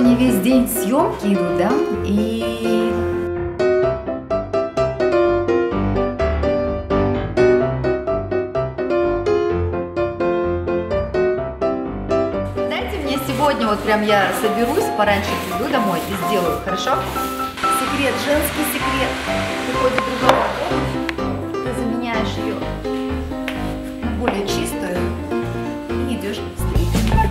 сегодня весь день съемки идут, да? И дайте мне сегодня, вот прям я соберусь, пораньше приду домой и сделаю, хорошо? Секрет, женский секрет. Приходит другая обувь, ты заменяешь ее на более чистую и идешь навстречу.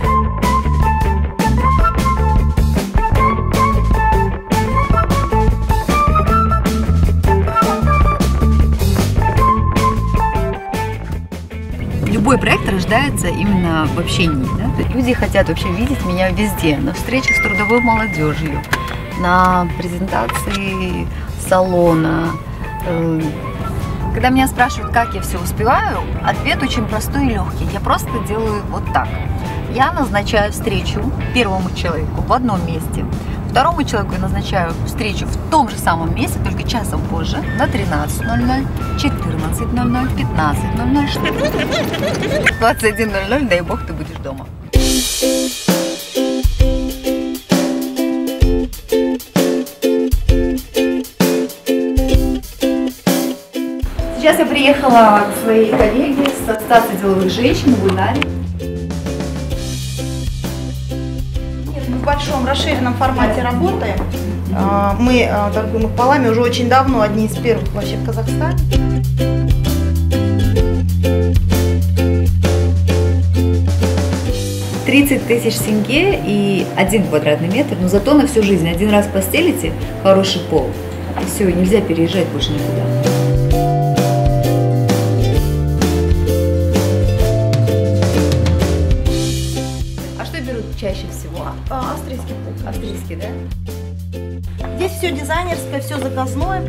Любой проект рождается именно в общении. Да? Люди хотят вообще видеть меня везде. На встречах с трудовой молодежью, на презентации салона. Когда меня спрашивают, как я все успеваю, ответ очень простой и легкий. Я просто делаю вот так. Я назначаю встречу первому человеку в одном месте. Второму человеку я назначаю встречу в том же самом месте, только часом позже, на 13:00, 14:00, 15:00, 21:00, дай бог, ты будешь дома. Сейчас я приехала к своей коллеге с Ассоциации деловых женщин в Ульнаре. В большом расширенном формате работаем. Мы торгуем их полами уже очень давно, одни из первых вообще в Казахстане. $30 000 тенге и 1 квадратный метр, но зато на всю жизнь. Один раз постелите хороший пол, и все, и нельзя переезжать больше никуда. А что берут чаще всего? Австрийский пол. Австрийский, да? Здесь все дизайнерское, все заказное.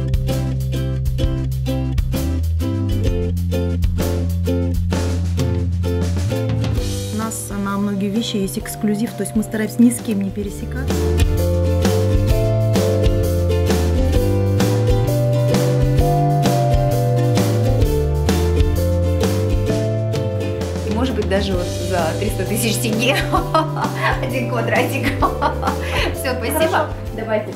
У нас на многие вещи есть эксклюзив, то есть мы стараемся ни с кем не пересекаться. Может быть, даже вот за 300 000 тенге 1 квадратик. Все, спасибо. Хорошо. Давайте.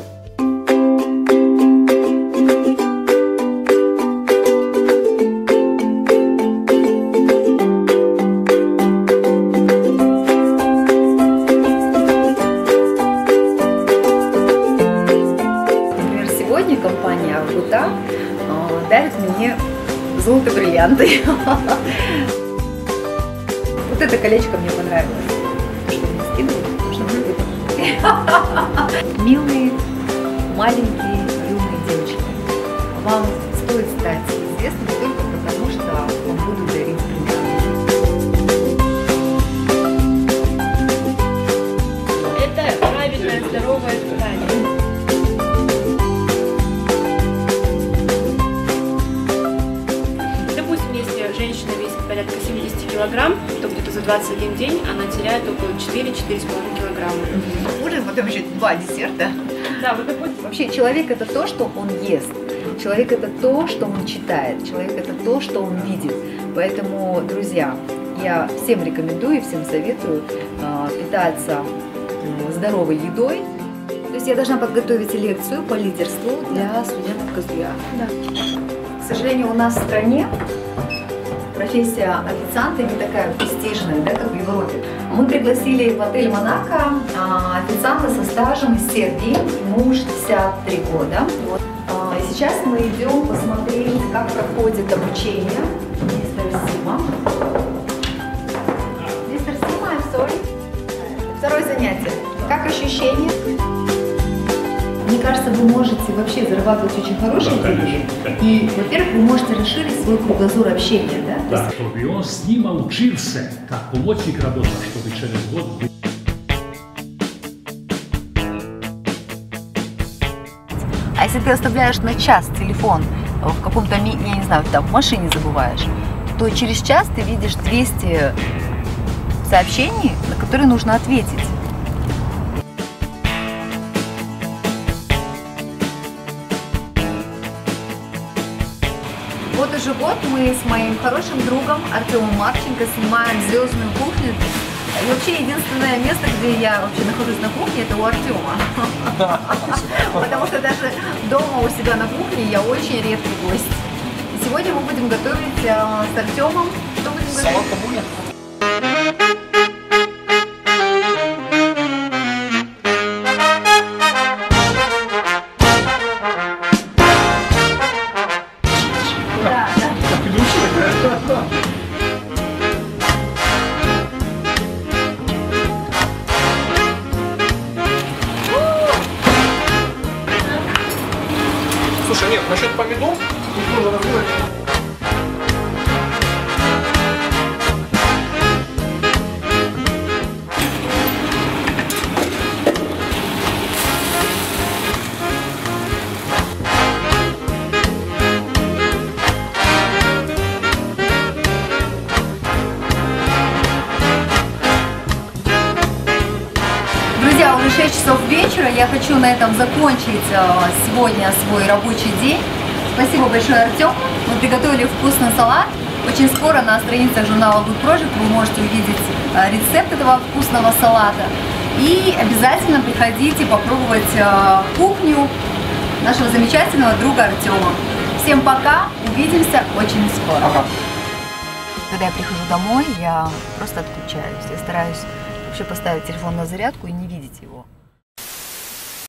Например, сегодня компания Агута дарит мне золото-бриллианты. Вот это колечко мне понравилось. Что мне скидывали, чтобы вы милые, маленькие, юные девочки, вам стоит стать известным только потому, что вам будут дарить бриллианты. Это правильное, здоровое питание. Допустим, если женщина весит порядка 70 килограмм, то где-то за 21 день она теряет около 4-4,5 килограмма. Ужин, потом еще 2 десерта. Да, вот такой. Вообще человек это то, что он ест. Человек это то, что он читает. Человек это то, что он видит. Поэтому, друзья, я всем рекомендую, всем советую питаться здоровой едой. То есть я должна подготовить лекцию по лидерству для студентов КСГА. Да. К сожалению, у нас в стране профессия официанта не такая престижная, да, как в Европе. Мы пригласили в отель «Монако» официанта со стажем из Сербии, ему 63 года. Вот. И сейчас мы идем посмотреть, как проходит обучение мистера Сима. Мистер Сима, I'm sorry. Второе занятие. Как ощущения? Мне кажется, вы можете вообще зарабатывать очень хорошие деньги. И, во-первых, вы можете расширить свой кругозор общения, да? Да, чтобы он с ним учился, как помощник работал, чтобы через год быть. А если ты оставляешь на час телефон в каком-то, я не знаю, там в машине забываешь, то через час ты видишь 200 сообщений, на которые нужно ответить. Вот уже год мы с моим хорошим другом Артемом Марченко снимаем «Звездную кухню». И вообще единственное место, где я вообще нахожусь на кухне, это у Артема. Потому что даже дома у себя на кухне я очень редкий гость. И сегодня мы будем готовить с Артемом. Что будем готовить? Салат табуля. Слушай, нет, насчет помидор тут можно разделать. Друзья, уже 6 часов вечера. Я хочу на этом закончить сегодня свой рабочий день. Спасибо большое, Артем. Мы приготовили вкусный салат. Очень скоро на страницах журнала Good Project вы можете увидеть рецепт этого вкусного салата. И обязательно приходите попробовать кухню нашего замечательного друга Артема. Всем пока, увидимся очень скоро. Пока. Когда я прихожу домой, я просто отключаюсь. Я стараюсь вообще поставить телефон на зарядку и не видеть его.